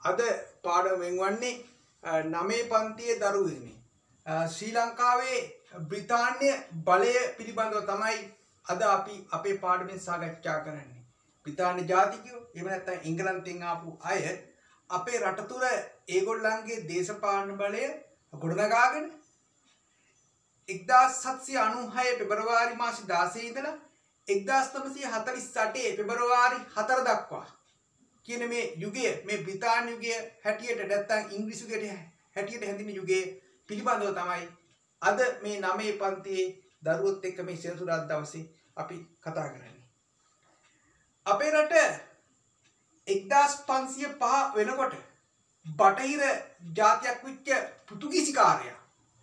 අද පාඩමෙන් වන්නේ 9 පන්තියේ දරුවෙනි. ශ්‍රී ලංකාවේ බ්‍රිතාන්‍ය බලය පිළිබඳව තමයි අද අපි අපේ පාඩමෙන් සාකච්ඡා කරන්නේ. බ්‍රිතාන්‍ය ජාතිකයෝ එහෙම නැත්නම් එංගලන්තයෙන් ආපු අය අපේ රට තුර ඒගොල්ලන්ගේ දේශපාලන බලය ගොඩනගාගෙන 1796 පෙබරවාරි මාස 16 ඉඳලා 1948 පෙබරවාරි 4 දක්වා කියන මේ යුගය මේ බ්‍රිතාන්‍ය යුගය හැටියට නැත්නම් ඉංග්‍රීසි යුගයට හැටියට හැඳින්වෙන යුගයේ පිළිබඳව තමයි අද මේ 9 පන්තියේ දරුවොත් එක්ක මේ සෙනසුරාදා දවසේ අපි කතා කරන්නේ. අපේ රට 1505 වෙනකොට බටහිර ජාතියක් වෙච්ච පෘතුගීසිකාරයා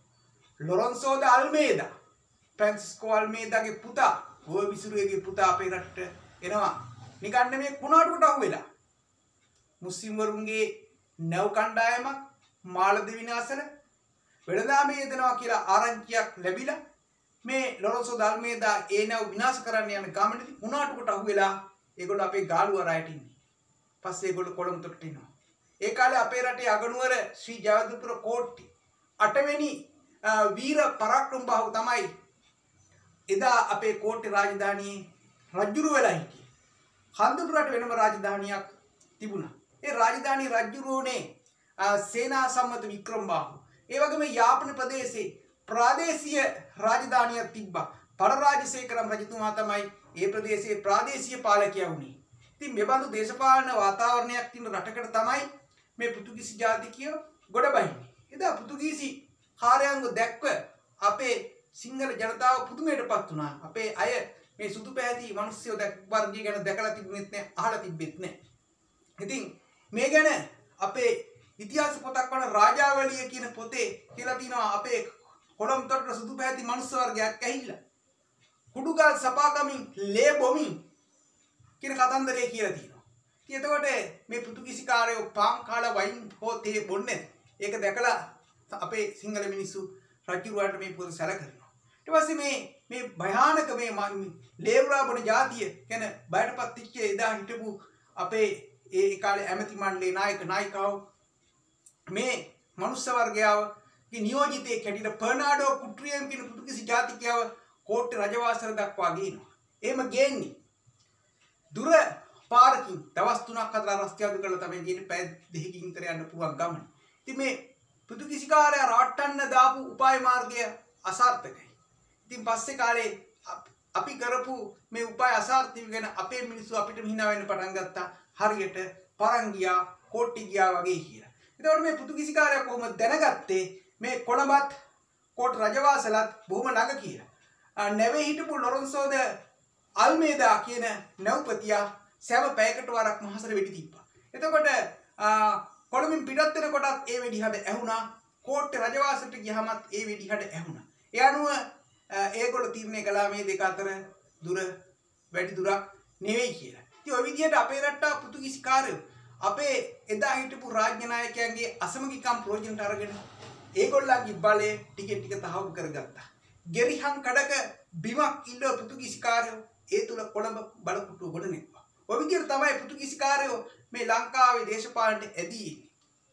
ලොරන්සෝ ද අල්මේදා ෆ්‍රැන්සිස්කෝ අල්මේදාගේ පුතා ගෝව විසුරුවේගේ පුතා අපේ රටට එනවා. නිකන් මේ කුණාටුවට අහු වෙලා මුස්ලිම් වරුන්ගේ නැව් කණ්ඩායමක් මාලදිව විනාශන වෙළඳාමේ යෙදෙනවා කියලා ආරංචියක් ලැබිලා මේ ලොරන්සෝ ද අල්මේදා ඒ නැව් විනාශ කරන්න යන ගමනේදී කුණාටුවට අහු වෙලා ඒගොල්ලෝ අපේ ගාලුව රායට ඉන්නේ. පස්සේ ඒගොල්ලෝ කොළඹට එනවා. ඒ කාලේ අපේ රටේ අගනුවර ශ්‍රී ජයවර්ධනපුර කෝට්ටේ 8 වෙනි වීර පරාක්‍රම බාහුව තමයි එදා අපේ කෝට්ටේ රාජධානියේ රජුරු වෙලා හිටියේ. හඳුරුරට වෙනම රාජධානියක් තිබුණා. ඒ රාජධානී රජුරුනේ සේනා සම්මත වික්‍රම බාහුව. ඒ වගේම යාපන ප්‍රදේශයේ ප්‍රාදේශීය රාජධානියක් තිබ්බා. පරරාජසේකරම් රජතුමා තමයි ඒ ප්‍රදේශයේ ප්‍රාදේශීය පාලකයා වුණේ. ඉතින් මේ බඳු දේශපාලන වාතාවරණයක් තියෙන රටකට තමයි මේ පෘතුගීසි ජාතිකයෝ ගොඩ බහින්නේ. එදා පෘතුගීසි කාර්යාංග දැක්ව අපේ සිංහල ජනතාව පුදුමයටපත් වුණා. අපේ අය මේ සුදු පැහැති මිනිස්සුયો වර්ගය ගැන දැකලා තිබුණෙත් නැහැ, අහලා තිබෙත් නැහැ. ඉතින් මේ ගැන අපේ ඉතිහාස පොතක් වන රාජාවලිය කියන පොතේ කියලා තිනවා අපේ කොළඹතොට සුදු පැහැති මිනිස් වර්ගයක් ඇහිලා කුඩුගල් සපාකමින් ලේ බොමින් කියන කතන්දරය කියලා තියෙනවා. ඉතින් එතකොට මේ පෘතුගීසි කාරයෝ පාන් කාලා වයින් හෝ තේ බොන්නේ ඒක දැකලා අපේ සිංහල මිනිස්සු රජුරවන්ට මේ පොත සැලකනවා. ඊට පස්සේ මේ භයානක මේ ලේව්රා බොන ජාතිය ගැන බයටපත් වෙච්ච එදා හිටපු අපේ ඒ කාලේ ඇමති මණ්ඩලයේ නායක නායිකාව මේ මනුස්ස වර්ගයාගේ නියෝජිතයෙක් හැටියට පර්නාඩෝ කුට්‍රියම් කියන පෘතුගීසි ජාතිකයව කෝට්ටේ රජවාසල දක්වා ගේනවා. එහෙම ගේන්නේ දුර පාරකින් දවස් 3ක් 4ක් රස්තියාදු කරලා තමයි ගේන්නේ පැය 2කින් විතර යන්න පුළුවන් ගමන. ඉතින් මේ පෘතුගීසිකාරයා රවට්ටන්න දාපු උපාය මාර්ගය අසාර්ථකයි. ඉතින් පස්සේ කාලේ අපි කරපු මේ උපාය අසාර්ථක වෙන අපේ මිනිස්සු අපිට හිනා වෙන්න පටන් ගත්තා. හරියට පරංගියා කෝට්ටි ගියා වගේ කියලා. එතකොට මේ පෘතුගීසිකාරයා කොහොමද දැනගත්තේ මේ කොළඹත් කෝට් රජවාසලත් බොහොම ළඟ කියලා. නැවේ හිටපු ලොරන්සෝ ද අල්මේදා කියන නැව්පතියා සෑම පැයකට වරක් මහසර වෙඩි තිබ්බා. එතකොට කොළඹින් පිටත් වෙනකොටත් ඒ වෙඩි හඬ ඇහුණා. කෝට්ටේ රජවාසලට ගියාමත් ඒ වෙඩි හඬ ඇහුණා. ඒ අනුව ඒගොල්ලෝ තීරණය කළා මේ දෙක අතර දුර වැඩි දුරක් නෙවෙයි කියලා. ඉතින් ওই විදිහට අපේ රට පෘතුගීසිකාරයෝ අපේ එදා හිටපු රාජ්‍ය නායකයන්ගේ අසමගිකම් ප්‍රයෝජනට අරගෙන ඒගොල්ලන්ගේ බලය ටික ටික තහවුරු කරගත්තා. ගෙරිහන් කඩක බිමක් ඉල්ල පෘතුගීසිකාරයෝ ඒ තුල කොළඹ බලකුටුව ගොඩ නෙව්වා. ඔය විදිහට තමයි පෘතුගීසිකාරයෝ මේ ලංකාවේ දේශපාලනයට ඇදී ඉන්නේ.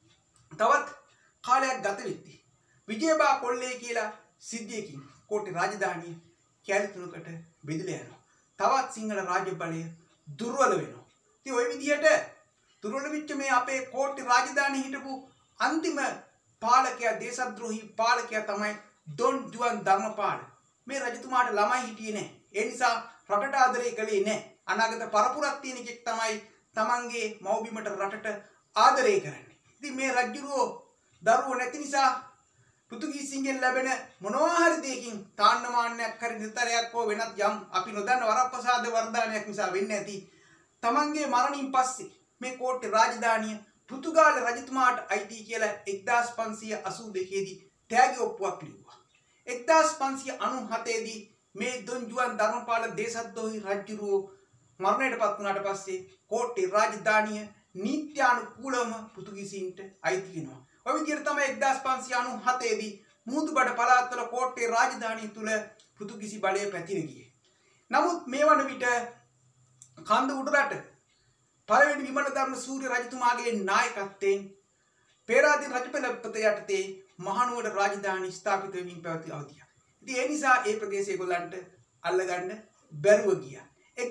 තවත් කාලයක් ගත වෙද්දී විජයබා කොල්ලේ කියලා සිද්ධියකින් කෝට්ටේ රාජධානිය කැලි තුනකට බෙදලා යනවා. තවත් සිංහල රාජ්‍ය බලය දුර්වල වෙනවා. ඉතින් ওই විදිහට දුර්වල වෙච්ච මේ අපේ කෝට්ටේ රාජධානියේ හිටපු අන්තිම පාලකයා දේශද්‍රෝහී පාලකයා තමයි ඩොන් ජුවන් ධර්මපාල. මේ රජතුමාට ළමයි හිටියේ නැහැ. ඒ නිසා රටට ආදරය කළේ නැහැ. අනාගත පරපුරක් තියෙන කෙනෙක් තමයි තමන්ගේ මව්බිමට රටට ආදරය කරන්නේ. ඉතින් මේ රජුරෝ දරුවෝ නැති නිසා පෘතුගීසින්ගෙන් ලැබෙන මොනවා හරි දෙයකින් තාන්නමාන්නයක් හරි නිතරයක් හෝ වෙනත් යම් අපි නොදන්න වරප්‍රසාද වර්ධනයක් නිසා වෙන්නේ නැති තමන්ගේ මරණින් පස්සේ මේ කෝට්ටේ රාජධානිය පෘතුගාල රජතුමාට අයිති කියලා 1582 දී තෑගි ඔප්පුවක් ලිව්වා. 1597 දී මේ ඩොන් ජුවන් ධර්මපාල දේශද්‍රෝහී රජුරෝ මරණයටපත් වුණාට පස්සේ කෝට්ටේ රාජධානිය නීත්‍යානුකූලව පෘතුගීසීන්ට අයිති වෙනවා. ඔය විදිහට තමයි 1597 දී මුහුදුබඩ පළාත්වල කෝට්ටේ රාජධානිය තුල පෘතුගීසි බලය පැතිර ගියේ. නමුත් මේ වන විට කන්ද උඩරට පළවෙනි විමල ධර්ම සූර්ය රජතුමාගේ නායකත්වයෙන් පේරාදෙණි රජපෙළපත යටතේ මහනුවර රාජධානි ස්ථාපිත වෙමින් පැවති අවධිය. ඉතින් ඒ නිසා ඒ ප්‍රදේශය ඒගොල්ලන්ට අල්ලගන්න බැරුව ගියා.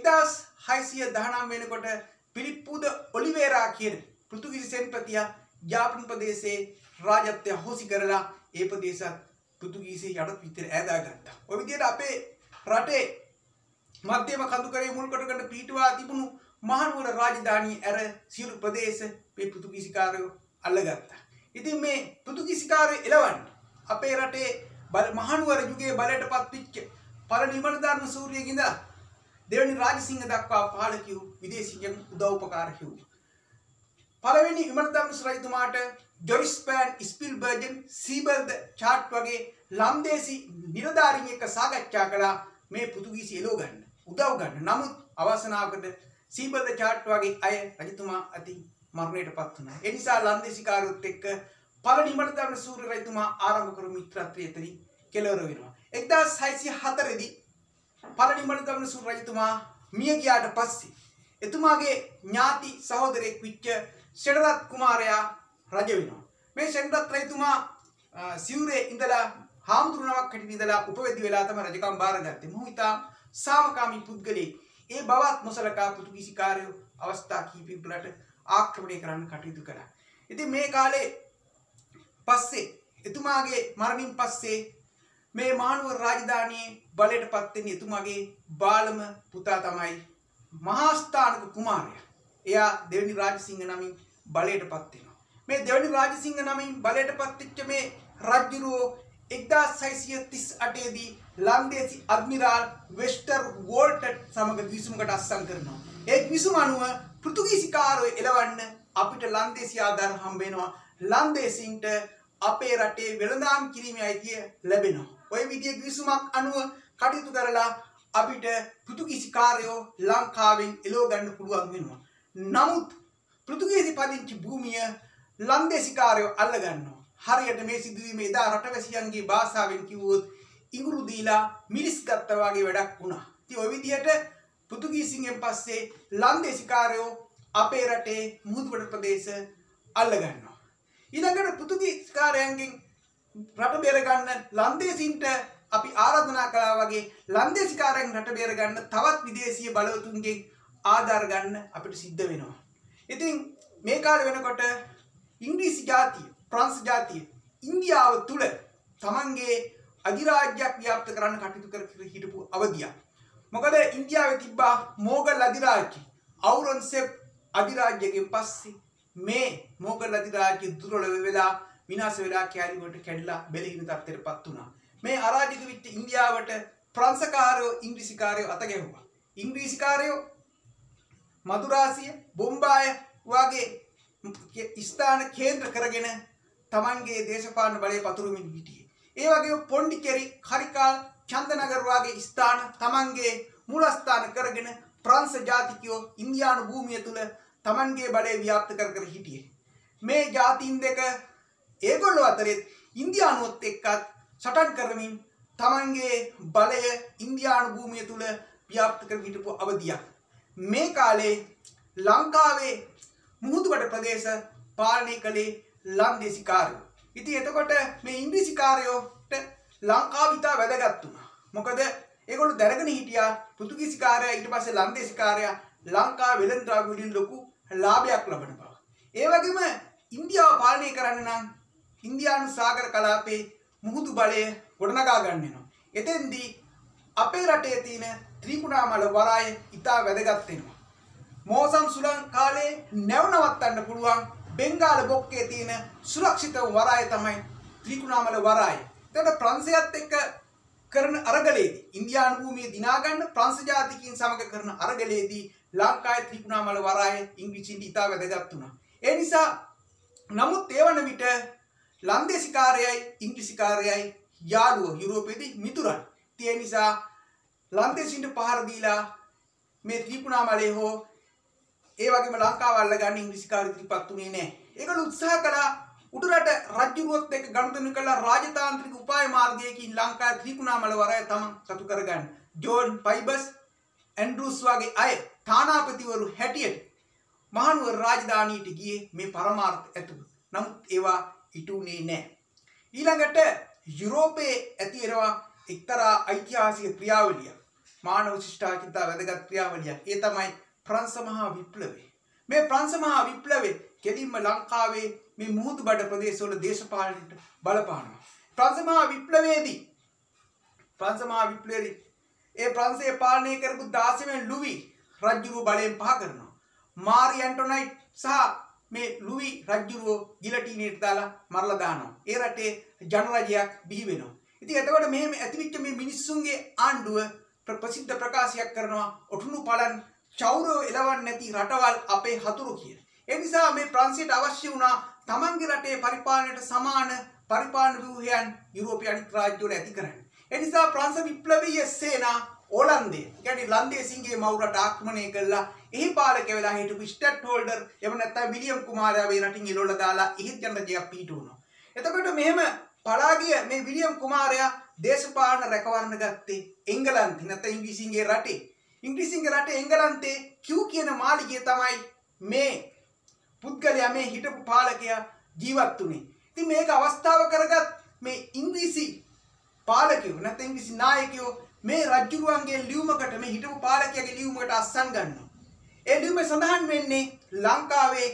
1619 වෙනකොට පිලිප්පු ද ඔලිවේරා කියන පෘතුගීසි සෙන්පතියා යාපන් ප්‍රදේශයේ රාජත්වය හොසි කරලා ඒ ප්‍රදේශත් පෘතුගීසි යටත් විතර ඈදා ගත්තා. ඔය විදිහට අපේ රටේ මධ්‍යම කඳුකරේ මුල් කොටගෙන පිටුවා තිබුණු මහනුවර රාජධානිය ඇර සියලු ප්‍රදේශ මේ පෘතුගීසිකාරයෝ අල්ලගත්තා. ඉතින් මේ පෘතුගීසිකාරයෝ එළවන්න අපේ රටේ මහනුවර යුගයේ බලයට පත්විච්ච පළවෙනි විමල ධර්ම සූර්යගේ ඉඳලා දෙවනි රාජසිංහ දක්වා පාලකයෝ විදේශීයන් උදව් උපකාර හිව්වා. පළවෙනි විමල ධර්ම රජතුමාට ජොරිස් පෑන් ස්පිල්බර්ගන් සීබල්ද චාට් වගේ ලන්දේසි නිලධාරීන් එක්ක සාකච්ඡා කළා මේ පෘතුගීසි එළව ගන්න උදව් ගන්න. නමුත් අවසනාවකට සීබල්ද චාට් වගේ අය රජතුමා අතින් මරණයටපත් වුණා. ඒ නිසා ලන්දේසිකාරයොත් එක්ක පළවෙනි විමල ධර්ම සූර්ය රජතුමා ආරම්භ කරු මිත්‍රත්වය එතනින් කෙලවර වෙනවා. 1604 දී පළවෙනි විමල ධර්ම සූර්ය රජතුමා මිය ගියාට පස්සේ එතුමාගේ ඥාති සහෝදරයෙක් විච්ච සෙනරත් කුමාරයා රජ වෙනවා. මේ සෙනරත් රජතුමා සිවුරේ ඉඳලා හාමුදුරුවණක් හැටියට ඉඳලා උපවැදි වෙලා තමයි රජකම් බාරගත්තේ. මොහු ඉතා සාමකාමී පුද්ගලෙක්. ඒ බවත් නොසලකා පෘතුගීසිකාරයෝ අවස්ථා කිහිපයකට රට ආක්‍රමණය කරන්න කටයුතු කළා. ඉතින් මේ කාලේ පස්සේ එතුමාගේ මරණින් පස්සේ මේ මහනුවර රාජධානියේ බලයට පත් වෙන එතුමාගේ බාලම පුතා තමයි මහාස්ථානක කුමාරයා. එයා දෙවනි රාජසිංහ නමින් බලයට පත් වෙනවා. මේ දෙවනි රාජසිංහ නමින් බලයට පත් වෙච්ච මේ රජුරෝ 1638 දී ලන්දේසි අඩ්මිරාල් වෙස්ටර් වෝල්ටර් සමග විසුමකට අත්සන් කරනවා. ඒ විසුම අනුව පෘතුගීසිකාරයෝ එළවන්න අපිට ලන්දේසි ආධාර හම්බ වෙනවා. ලන්දේසින්ට අපේ රටේ වෙළඳාම් කිරීමේ අයිතිය ලැබෙනවා. ඔය විදිහේ විසුමක් අනුව කටයුතු කරලා අපිට පෘතුගීසිකාරයෝ ලංකාවෙන් එළව ගන්න පුළුවන් වෙනවා. නමුත් පෘතුගීසි පදිංචි භූමිය ලන්දේසිකාරයෝ අල්ල ගන්නවා. හරියට මේ සිදුවීම එදා රටවැසියන්ගේ භාෂාවෙන් කිව්වොත් ඉඟුරු දීලා මිරිස් ගත්තා වගේ වැඩක් වුණා. ඉතින් ওই විදිහට පෘතුගීසින්ගෙන් පස්සේ ලන්දේසිකාරයෝ අපේ රටේ මුහුදුබඩ ප්‍රදේශ අල්ල ගන්නවා. ඊළඟට පෘතුගීසිකාරයන්ගෙන් රට බේර ගන්න ලන්දේසින්ට අපි ආරාධනා කළා වගේ ලන්දේසිකාරයන් රට බේර ගන්න තවත් විදේශීය බලවතුන්ගෙන් ආධාර ගන්න අපිට සිද්ධ වෙනවා. ඉතින් මේ කාලේ වෙනකොට ඉංග්‍රීසි ජාතිය, ප්‍රංශ ජාතිය ඉන්දියාව තුල තමන්ගේ අධිරාජ්‍යයක් ව්‍යාප්ත කරන්න කටයුතු කර හිටපු අවධියක්. මොකද ඉන්දියාවේ තිබ්බා මොගල් අධිරාජ්‍ය. ඖරංගසේබ් අධිරාජ්‍යයෙන් පස්සේ මේ මොගල් අධිරාජ්‍ය දුර්වල වෙලා විනාශ වෙලා කැලි වලට කැඩලා බෙලහින තත්ත්වයටපත් වුණා. මේ අරාජික විච්ච ඉන්දියාවට ප්‍රංශකාරයෝ ඉංග්‍රීසිකාරයෝ අත ගැහුවා. ඉංග්‍රීසිකාරයෝ මදුරාසිය, බොම්බාය වගේ ස්ථාන කේන්ද්‍ර කරගෙන තමන්ගේ දේශපාලන බලය පතුරවමින් හිටියේ. ඒ වගේම පොන්ඩිචෙරි, කරිකාල්, චන්දනගර වගේ ස්ථාන තමන්ගේ මූලස්ථාන කරගෙන ප්‍රංශ ජාතිකයෝ ඉන්දියානු භූමිය තුල තමන්ගේ බලය ව්‍යාප්ත කර හිටියේ. මේ ජාතීන් දෙක ඒගොල්ලෝ අතරේ ඉන්දියානුවත් එක්කත් සටන් කරමින් තමන්ගේ බලය ඉන්දියානු භූමිය තුල ව්‍යාප්ත කර හිටපු අවධියක්. මේ කාලේ ලංකාවේ මුහුදුබඩ ප්‍රදේශ පාලනය කළේ ලන්දේසිකාරයෝ. ඉතින් එතකොට මේ ඉංග්‍රීසිකාරයෝට ලංකාව ඉතා වැදගත් වුණා. මොකද ඒගොල්ලෝ දැනගෙන හිටියා පෘතුගීසිකාරයා ඊට පස්සේ ලන්දේසිකාරයා ලංකාව වෙළඳ ද්‍රව්‍ය වලින් ලොකු ලාභයක් ලබන බව. ඒ වගේම ඉන්දියාව පාලනය කරන්න නම් ඉන්දියානු සාගර කලාපේ මුහුදු බලය ගොඩනගා ගන්න වෙනවා. එතෙන්දී අපේ රටේ තියෙන ත්‍රිකුණාමල වරාය ඉතා වැදගත් වෙනවා. මෝසම් සුළං කාලේ නැව නවත්තන්න පුළුවන් බෙන්ගාල බොක්කේ තියෙන සුරක්ෂිත වරාය තමයි ත්‍රිකුණාමල වරාය. එතකොට ප්‍රංශයත් එක්ක කරන අරගලයේදී ඉන්දියානු භූමිය දිනා ගන්න ප්‍රංශ ජාතිකයින් සමග කරන අරගලයේදී ලංකාවේ ත්‍රිකුණාමල වරාය ඉංග්‍රීසින්ට ඉතා වැදගත් වුණා. ඒ නිසා නමුත් ඒ වන විට ලන්දේසිකාරයයි ඉංග්‍රීසිකාරයයි යාළුවෝ යුරෝපයේදී මිතුරන්. ඒ නිසා ලන්දේසින්ට පහර දීලා මේ ත්‍රිකුණාමලේ හෝ ඒ වගේම ලංකාව අල්ලගන්න ඉංග්‍රීසිකාරයෝ ඉදිරිපත් උනේ නැහැ. ඒගොල්ලෝ උත්සාහ කළා උඩරට රජුරුවත් එක්ක ගනුදෙනු කළා රාජතාන්ත්‍රික උපාය මාර්ගයකින් ලංකාවේ ත්‍රිකුණාමල වරාය තමන් සතු කරගන්න. ජෝන් පයිබස් ඇන්ඩ්‍රූස් වගේ අය තානාපතිවරු හැටියට මහනුවර රාජධානියට ගියේ මේ පරමාර්ථ ඇතුළු. නමුත් ඒවා ඉටුනේ නැහැ. ඊළඟට යුරෝපයේ ඇති වෙනවා එක්තරා ඓතිහාසික ක්‍රියාවලියක්. මානව ශිෂ්ටාචාරයට වැදගත් ක්‍රියාවලියක්. ඒ තමයි ප්‍රංශ මහා විප්ලවය. මේ ප්‍රංශ මහා විප්ලවය කෙලින්ම ලංකාවේ මේ මුහුදුබඩ ප්‍රදේශවල දේශපාලනයට බලපානවා. ප්‍රංශ මහා විප්ලවයේදී ඒ ප්‍රංශයේ පාලනය කරපු 16 වෙනි ලුවි රජුව බලයෙන් පහ කරනවා. මාරි ඇන්ටොනයිට් සහ මේ ලුවි රජුව ගිලටිනේට දාලා මරලා දානවා. ඒ රටේ ජනරජයක් බිහි වෙනවා. ඉතින් එතකොට මෙහෙම ඇතිවිච්ච මේ මිනිස්සුන්ගේ ආණ්ඩුව ප්‍රසිද්ධ ප්‍රකාශයක් කරනවා ඔටුනු පලන් චෞරව එලවන්නේ නැති රටවල් අපේ හතුරු කියලා. ඒ නිසා මේ ප්‍රංශයට අවශ්‍ය වුණා තමන්ගේ රටේ පරිපාලනයට සමාන පරිපාලන ව්‍යුහයන් යුරෝපීය අනිත් රාජ්‍යවල ඇති කරන්න. ඒ නිසා ප්‍රංශ විප්ලවීය සේනා ඕලන්දේ කියන්නේ ලන්දේසින්ගේ මව් රට ආක්‍රමණය කළා. එහි පාලක වෙලා හිටපු ස්ටැට් හෝල්ඩර් එව නැත්නම් විලියම් කුමාරයා මේ රටින් එළවලා දාලා ඉහිත් ජනරජයක් පිහිටුණා. එතකොට මෙහෙම පලාගිය මේ විලියම් කුමාරයා දේශපාලන රැකවරණ ගත්තේ එංගලන්තේ නැත්නම් ඉංග්‍රීසින්ගේ රටේ. ඉංග්‍රීසින්ගේ රටේ එංගලන්තේ කියු කියන මාලිගය තමයි මේ පුද්ගලයා මේ හිටපු පාලකයා ජීවත් වුනේ. ඉතින් මේක අවස්ථාව කරගත් මේ ඉංග්‍රීසි පාලකයෝ නැත්නම් ඉංග්‍රීසි නායකයෝ මේ රජුරුවන්ගේ ලියුමකට මේ හිටපු පාලකයාගේ ලියුමකට අස්සන් ගන්නවා. ඒ ලියුමේ සඳහන් වෙන්නේ ලංකාවේ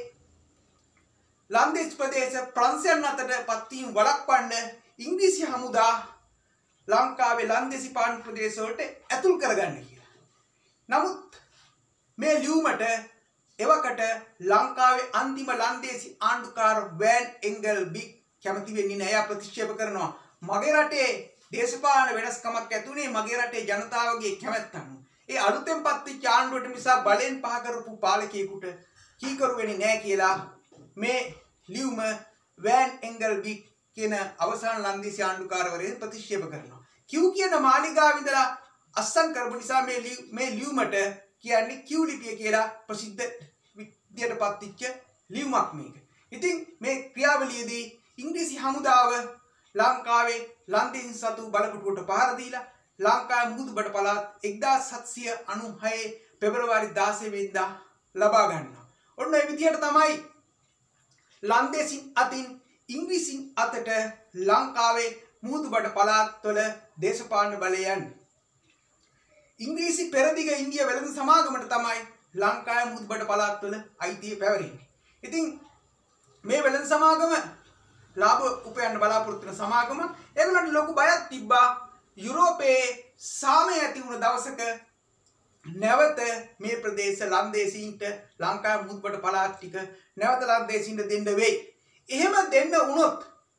ලන්දේස් ප්‍රදේශ ප්‍රංශයන් අතර පත්වීම වළක්වන්න ඉංග්‍රීසි හමුදා ලංකාවේ ලන්දේසි පාලන ප්‍රදේශ වලට ඇතුල් කරගන්න කියලා. නමුත් මේ ලියුමට එවකට ලංකාවේ අන්තිම ලන්දේසි ආණ්ඩුකාර වෑන් එංගල්බි කැමති වෙන්නේ නැහැ. එයා ප්‍රතික්ෂේප කරනවා. මගේ රටේ දේශපාලන වෙනස්කමක් ඇතුනේ මගේ රටේ ජනතාවගේ කැමැත්ත අනුව. ඒ අලුතෙන් පත්වෙච්ච ආණ්ඩුවට මිසක් බලෙන් පහ කරපු පාලකයෙකුට කීකරු වෙන්නේ නැහැ කියලා මේ ලියුම වෑන් එංගල්බි කියන අවසාන ලන්දේසි ආණ්ඩුකාරවරයා ප්‍රතික්ෂේප කරනවා. කියු කියන මාලිගාව ඉඳලා අස්සන් කරපු නිසා මේ ලියුමට කියන්නේ කියු ලිපිය කියලා ප්‍රසිද්ධ විදියට පත්වෙච්ච ලියුමක් මේක. ඉතින් මේ ක්‍රියාවලියේදී ඉංග්‍රීසි හමුදාව ලංකාවේ ලන්දේසි සතු බලකොටුවට පහර දීලා ලංකාවේ මුහුදුබඩ පළාත් 1796 පෙබරවාරි 16 වෙනිදා ලබා ගන්නවා. ඔන්න ඒ විදිහට තමයි ලන්දේසින් අතින් ඉංග්‍රීසින් අතට ලංකාවේ මුහුදුබඩ පළාත්වල දේශපාලන බලය යන්නේ. ඉංග්‍රීසි පෙරදිග ඉන්දියා වෙළඳ සමාගමට තමයි ලංකාවේ මුහුදුබඩ පළාත්වල අයිතිය පැවරෙන්නේ. ඉතින් මේ වෙළඳ සමාගම ලාභ උපයන්න බලාපොරොත්තු වෙන සමාගම ඒගොල්ලන්ට ලොකු බයක් තිබ්බා යුරෝපයේ සාමය ඇති වුණ දවසක නැවත මේ ප්‍රදේශ ලන්දේසීන්ට ලංකාවේ මුහුදුබඩ පළාත් ටික නැවත ලන්දේසීන්ට දෙන්න වෙයි. එහෙම දෙන්න වුණොත්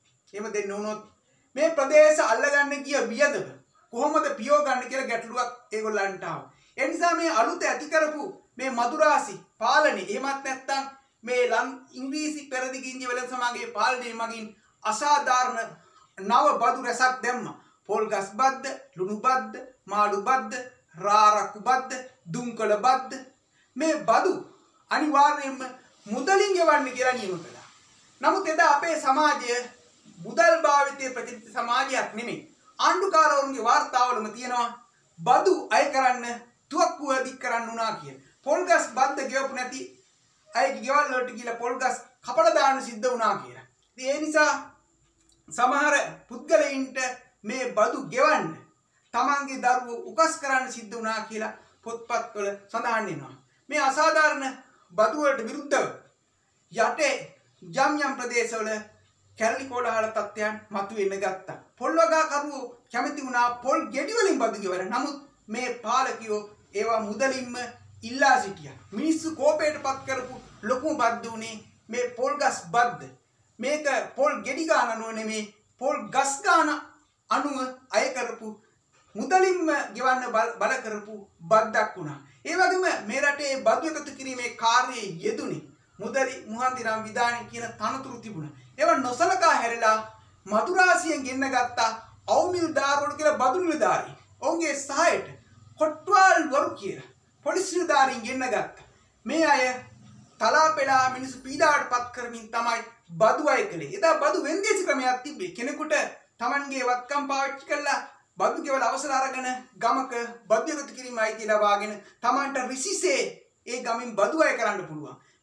මේ ප්‍රදේශ අල්ලගන්න ගිය වියදම කොහොමද පියව ගන්න කියලා ගැටලුවක් ඒගොල්ලන්ට ආවා. ඒ නිසා මේ අලුත ඇති කරපු මේ මදුරාසි පාලනේ එහෙමත් නැත්නම් මේ ඉංග්‍රීසි පෙරදිග ඉන්දියා වෙළඳ සමාගමේ පාලනය මගින් අසාධාරණ නව බදු රැසක් දැම්මා. පොල් ගස් බද්ද, ලුණු බද්ද, මාළු බද්ද, රාරක්කු බද්ද, දුම්කල බද්ද මේ බදු අනිවාර්යයෙන්ම මුදලින් ගෙවන්න කියලා නියම කළා. නමුත් එදා අපේ සමාජය මුදල් භාවිතයේ ප්‍රතිපත්ති සමාජයක් නෙමෙයි. ආණ්ඩුකාරවරුන්ගේ වාර්තාවලම තියෙනවා බදු අය කරන්න තුවක්කුව දික් කරන්න උනා කියලා. පොල් ගස් බද්ද ගෙවපු නැති අයගේ ගෙවල් වලට ගිහලා පොල් ගස් කපලා දාන්න සිද්ධ වුණා කියලා. ඉතින් ඒ නිසා සමහර පුද්ගලයින්ට මේ බදු ගෙවන්න තමන්ගේ දරුවෝ උකස් කරන්න සිද්ධ වුණා කියලා පොත්පත්වල සඳහන් වෙනවා. මේ අසාධාරණ බදු වලට විරුද්ධව යටේ යම් ප්‍රදේශවල කැරලි කොළහල තත්ත්වයන් මතුවෙන්න ගත්තා. පොල් වගා කරුවෝ කැමති වුණා පොල් ගෙඩි වලින් බදු ගෙවන්න. නමුත් මේ පාලකයෝ ඒවා මුදලින්ම ඉල්ලා සිටියා. මිනිස්සු කෝපයටපත් කරපු ලොකුම බද්ද උනේ මේ පොල් ගස් බද්ද. මේක පොල් ගෙඩි ගාන අනුව නෙමේ පොල් ගස් ගාන අනුව අය කරපු මුදලින්ම ගෙවන්න බල කරපු බද්දක් වුණා. ඒ වගේම මේ රටේ බදු එකතු කිරීමේ කාර්යයේ යෙදුනේ මුදලි මුහන්දිරම් විදානි කියන තනතුරු තිබුණා. ඒවා නොසලකා හැරලා මදුරාසියෙන් ගෙන්න ගත්තා අවමිල්දාරවල කියලා බදු නිලධාරී. ඔවුන්ගේ සහායට කොට්ටවල් වරු කියලා පොලිස් නිලධාරීන් ගෙන්න ගත්තා. මේ අය තලාපෙලා මිනිස්සු පීඩාවට පත් කරමින් තමයි බදු අය කළේ. එදා බදු වෙන්දේසි ක්‍රමයක් තිබ්බේ. කෙනෙකුට Tamanගේ වත්කම් පාවිච්චි කරලා බදු ගෙවල අවසර අරගෙන ගමක බදු එකතු කිරීම අයිතිය ලබාගෙන Tamanට රිසිසේ ඒ ගමින් බදු අය කරන්න පුළුවන්.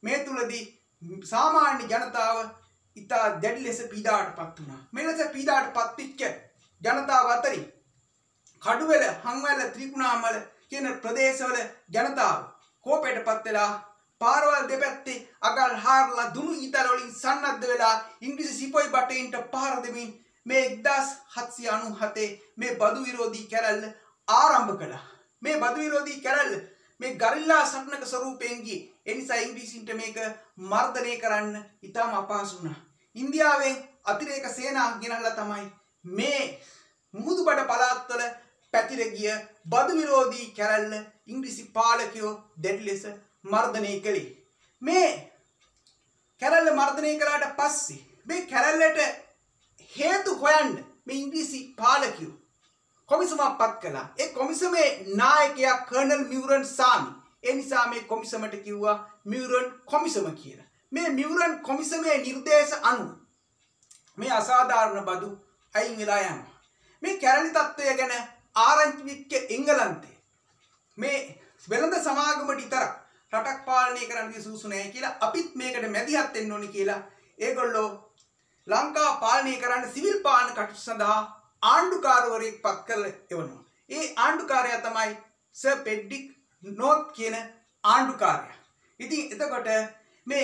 මේ තුලදී සාමාන්‍ය ජනතාව ඉතා දැඩි ලෙස පීඩාවටපත් වුණා. මේ ලෙස පීඩාවටපත් වෙච්ච ජනතාව අතරින් කඩුවෙල, හංවැල්ල, ත්‍රිකුණාමල කියන ප්‍රදේශවල ජනතාව කෝපයටපත් වෙලා පාරවල් දෙපැත්තේ අගල් හාරලා දුනු ඊතල වලින් සන්නද්ධ වෙලා ඉංග්‍රීසි සිපොයි බටයින්ට පහර දෙමින් මේ 1797 මේ බදු විරෝධී කැරැල්ල ආරම්භ කළා. මේ බදු විරෝධී කැරැල්ල මේ ගරිල්ලා සටනක ස්වරූපයෙන් ගියේ. ඒ නිසා ඉංග්‍රීසින්ට මේක මර්ධනය කරන්න ඉතාම අපහසු වුණා. ඉන්දියාවෙන් අතිරේක සේනා ගෙනල්ලා තමයි මේ මුහුදුබඩ පළාත්වල පැතිර ගිය බදු විරෝධී කැරැල්ල ඉංග්‍රීසි පාලකයෝ දැඩි ලෙස මර්ධනය කළේ. මේ කැරැල්ල මර්ධනය කළාට පස්සේ මේ කැරැල්ලට හේතු හොයන්න මේ ඉංග්‍රීසි පාලකයෝ කොමිසමක් පත් කළා. ඒ කොමිසමේ නායකයා කර්නල් මියුරන් සාමි. ඒ නිසා මේ කොමිසමට කිව්වා මියුරන් කොමිසම කියලා. මේ මියුරන් කොමිසමේ නිර්දේශ අනුව මේ අසාධාරණ බදු අයින් වෙලා යනවා. මේ කැරළි තත්ත්වය ගැන ආරංචි වෙච්ච එංගලන්තේ මේ වෙළඳ සමාගමට විතරක් රටක් පාලනය කරන්න සුසු නැහැ කියලා අපිත් මේකට මැදිහත් වෙන්න ඕනි කියලා ඒගොල්ලෝ ලංකාව පාලනය කරන්න සිවිල් පාලන කටයුතු සඳහා ආණ්ඩුකාරවරයෙක් පත් කරලා එවනවා. ඒ ආණ්ඩුකාරයා තමයි සර් පෙඩ්ඩික් නෝත් කියන ආණ්ඩුකාරයා. ඉතින් එතකොට මේ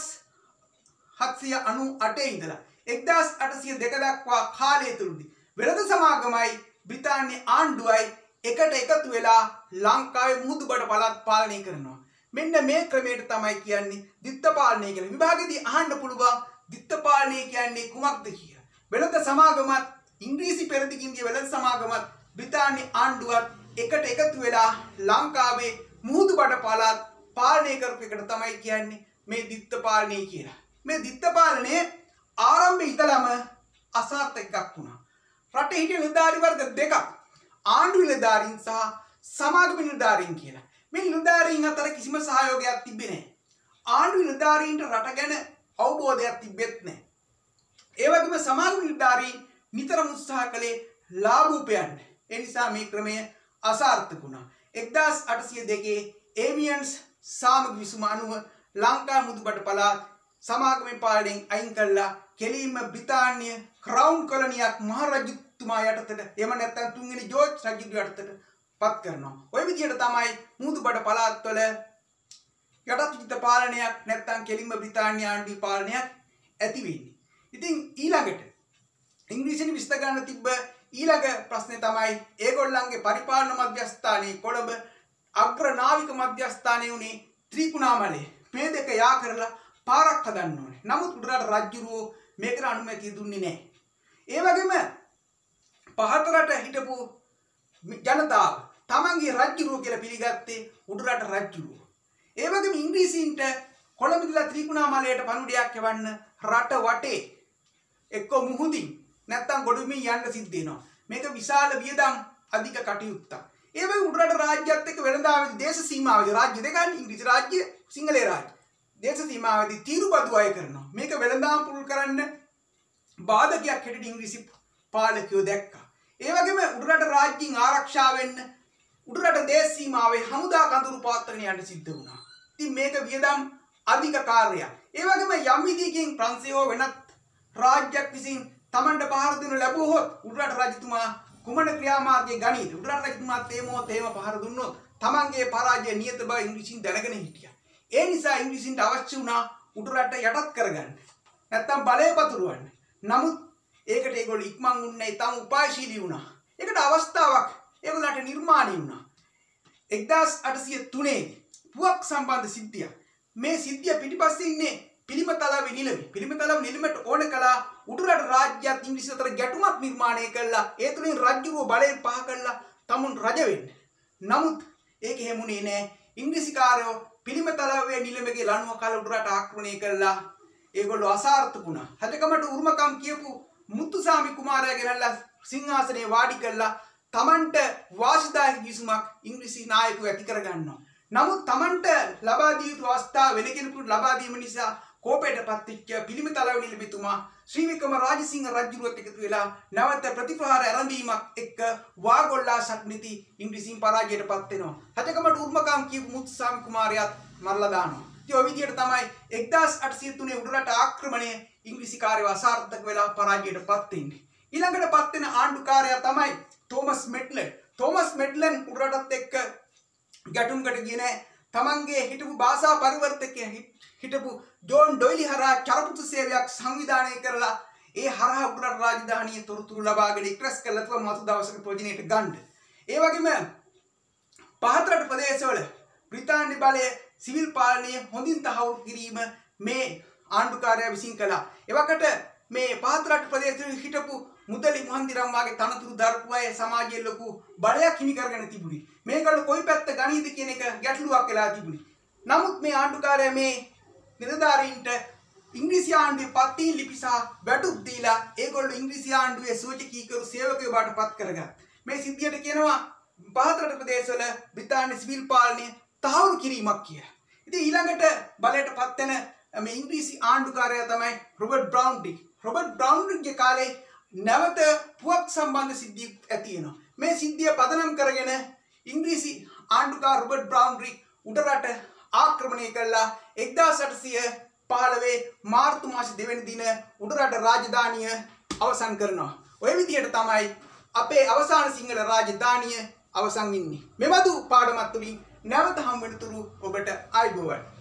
1798 ඉඳලා 1802 දක්වා කාලය තුලදී වෙළඳ සමාගමයි බ්‍රිතාන්‍ය ආණ්ඩුවයි එකට එකතු වෙලා ලංකාවේ මුහුදුබඩ පළාත් පාලනය කරනවා. මෙන්න මේ ක්‍රමයට තමයි කියන්නේ දිත්ත පාලනය කියලා. විභාගෙදී අහන්න පුළුවන් දිත්ත පාලනය කියන්නේ කුමක්ද කියලා. වෙළඳ සමාගමත් ඉංග්‍රීසි පෙරදිගින්ගේ වෙළඳ සමාගමත් බ්‍රිතාන්‍ය ආණ්ඩුවත් එකට එකතු වෙලා ලංකාවේ මුහුදුබඩ පළාත් පාලනය කරපු එකට තමයි කියන්නේ මේ දිත්ත පාලනය කියලා. මේ දිත්ත පාලනය ආරම්භයේ ඉඳලම අසාර්ථකයක් වුණා. රටේ හිටිය නිලධාරි වර්ග දෙකක් ආණ්ඩු නිලධාරීන් සහ සමාගම නිලධාරීන් කියලා. මේ නිලධාරීන් අතර කිසිම සහයෝගයක් තිබෙන්නේ නැහැ. ආණ්ඩු නිලධාරීන්ට රට ගැන අවබෝධයක් තිබෙත් නැහැ. ඒ වගේම සමාගම නිලධාරීන් නිතරම උත්සාහ කළේ ලාභ උපයන්න. ඒ නිසා මේ ක්‍රමය අසාර්ථක වුණා. 1802 ඒමියන්ස් සාමග විසුම අනුව ලංකා මුහුදුබඩ පළාත් සමාගමේ පාලනයෙන් අයින් කළා. කෙලින්ම බ්‍රිතාන්‍ය ක්‍රවුන් කොලනියක් මහරජතුමා යටතට එහෙම නැත්නම් තුන්වෙනි ජෝර්ජ් රජුගේ යටතට පත් කරනවා. ওই විදිහට තමයි මුහුදුබඩ පළාත්වල යටත්විත පාලනයක් නැත්නම් කෙලින්ම බ්‍රිතාන්‍ය ආණ්ඩුවේ පාලනයක් ඇති වෙන්නේ. ඉතින් ඊළඟට ඉංග්‍රීසියෙන් විශ්ත ගන්න තිබ්බ ඊළඟ ප්‍රශ්නේ තමයි ඒගොල්ලන්ගේ පරිපාලන මධ්‍යස්ථානයේ කොළඹ අග්‍ර නාවික මධ්‍යස්ථානයේ උනේ ත්‍රිකුණාමලේ. මේ දෙක යා කරලා පාරක් හදන්න ඕනේ. නමුත් උඩරට රජුරෝ මේකට අනුමැතිය දුන්නේ නැහැ. ඒ වගේම පහතරට හිටපු ජනතාව තමන්ගේ රජුරෝ කියලා පිළිගත්තේ උඩරට රජුරෝ. ඒ වගේම ඉංග්‍රීසීන්ට කොළඹ ඉඳලා ත්‍රිකුණාමලයට පණුඩියක් යවන්න රට වටේ එක්ක මුහුදින් නැත්තම් ගොඩබිමින් යන්න සිද්ධ වෙනවා. මේක විශාල වියදම් අධික කටයුත්තක්. ඒ වගේ උඩරට රාජ්‍යයත් එක්ක වෙළඳාමේදී දේශ සීමාවේදී රාජ්‍ය දෙකන්නේ ඉංග්‍රීසි රාජ්‍ය සිංහලේ රාජ්‍ය. දේශ සීමාවේදී තීරුබදු අය කරනවා. මේක වෙළඳාම් පුරුල් කරන්න බාධකයක් හැටියට ඉංග්‍රීසි පාලකයෝ දැක්කා. ඒ වගේම උඩරට රාජ්‍යයෙන් ආරක්ෂා වෙන්න උඩරට දේශ සීමාවේ හමුදා කඳුරු පාත්‍රණ යන්න සිද්ධ වුණා. ඉතින් මේක වියදම් අධික කාර්යයක්. ඒ වගේම යම් විදිහකින් ප්‍රංශය හෝ වෙනත් රාජ්‍යයක් විසින් තමන්ට පහර දෙනු ලැබුවොත් උඩරට රජතුමා කුමන ක්‍රියාමාර්ගයේ ගනීද? උඩරට රජතුමා තේම පහර දුන්නොත් තමන්ගේ පරාජය නියත බව ඉංග්‍රීසින් දැනගෙන හිටියා. ඒ නිසා ඉංග්‍රීසින්ට අවශ්‍ය වුණා උඩරට යටත් කරගන්න. නැත්තම් බලය පතුරවන්න. නමුත් ඒකට ඒගොල්ලෝ ඉක්මන් වුණේ නැහැ. තාම උපායශීලී වුණා. ඒකට අවස්ථාවක් ඒගොල්ලන්ට නිර්මාණය වුණා. 1803 පුවක් සම්බන්ධ සිද්ධියක්. මේ සිද්ධිය පිටිපස්සේ ඉන්නේ පිළිමතලාවේ නිලමේ. පිළිමතලාව නිලමට ඕන කළා උඩරට රාජ්‍යයත් ඉංග්‍රීසි අතර ගැටුමක් නිර්මාණය කළා. ඒ තුලින් රජුව බලයෙන් පහ කළා තමුන් රජ වෙන්න. නමුත් ඒක හැමුනේ නැහැ. ඉංග්‍රීසිකාරයෝ පිළිමතලාවේ නිලමේගේ ලණුව කාල උඩරට ආක්‍රමණය කළා. ඒගොල්ලෝ අසාර්ථක වුණා. හදකමට උරුමකම් කියපු මුත්තුසාමි කුමාරයා ගෙනල්ලා සිංහාසනේ වාඩි කළා. තමන්ට වාසිදායක විසුමක් ඉංග්‍රීසි නායකයෝ ඇති කරගන්නවා. නමුත් තමන්ට ලබා දිය යුතු අවස්ථාව වෙන කෙනෙකුට ලබා දීම නිසා කෝපයටපත් වෙච්ච පිළිමතලාවේ නිලමේතුමා ශ්‍රී වික්‍රම රාජසිංහ රජුරුවත් එකතු වෙලා නැවත ප්‍රතිප්‍රහාර ආරම්භීමක් එක්ක වාගොල්ලා ශක්නිති ඉංග්‍රීසින් පරාජයටපත් වෙනවා. හදකමට උරුමකම් කියපු මුත්තුසාමි කුමාරයාත් මරලා දානවා. ඉතින් ඔය විදිහට තමයි 1803 උඩරට ආක්‍රමණය ඉංග්‍රීසිකාරයව අසාර්ථක වෙලා පරාජයටපත් වෙන්නේ. ඊළඟට පත් වෙන ආණ්ඩුකාරයා තමයි තෝමස් මෙට්ලන්. තෝමස් මෙට්ලන් උඩරටත් එක්ක ගැටුම්කට ගියේ නෑ. තමන්ගේ හිටපු භාෂා පරිවර්තකයා හිටපු ජෝන් ඩොයිලි හරහා චරපුතු සේවයක් සංවිධානය කරලා ඒ හරහා උඩරට රාජධානියේ තොරතුරු ලබාගෙන ඉක්රස් කළා තුව මතු දවසක ප්‍රයෝජනෙට ගන්න. ඒ වගේම පහතරට ප්‍රදේශවල බ්‍රිතාන්‍ය බලය සිවිල් පාලනය හොඳින් තහවුරු කිරීම මේ ආණ්ඩුකාරයා විසින් කළා. එවකට මේ පහතරට ප්‍රදේශවල හිටපු මුදලි මුහන්දිරම් වාගේ තනතුරු දරපු අය සමාජයේ ලොකු බලයක් හිමි කරගෙන තිබුණි. මේගොල්ලෝ කොයි පැත්ත ගනීද කියන එක ගැටලුවක් වෙලා තිබුණි. නමුත් මේ ආණ්ඩුකාරයා මේ නිලධාරීන්ට ඉංග්‍රීසි ආණ්ඩුවේ පත්තින් ලිපි සහ වැටුප් දීලා ඒගොල්ලෝ ඉංග්‍රීසි ආණ්ඩුවේ සූචකීකරු සේවකයෝ බවට පත් කරගත්තා. මේ සිද්ධියට කියනවා පහතරට ප්‍රදේශවල බ්‍රිතාන්‍ය සිවිල් පාලනය තහවුරු කිරීමක් කියලා. ඉතින් ඊළඟට බලයට පත් වෙන මේ ඉංග්‍රීසි ආණ්ඩුකාරයා තමයි රොබර්ට් බ්‍රවුන්ඩි. රොබර්ට් බ්‍රවුන්ඩිගේ කාලේ නැවත පුවක් සම්බන්ධ සිද්ධියක් ඇති වෙනවා. මේ සිද්ධිය පදනම් කරගෙන ඉංග්‍රීසි ආණ්ඩුකාර රොබර්ට් බ්‍රවුන්ඩි උඩරට ආක්‍රමණය කළා. 1815 මාර්තු මාස 2 වෙනි දින උඩරට රාජධානිය අවසන් කරනවා. ඔය විදිහට තමයි අපේ අවසාන සිංහල රාජධානිය අවසන් වෙන්නේ. මෙබඳු පාඩමක් තුලින් නැවත හම් වෙනතුරු ඔබට ආයුබෝවන්.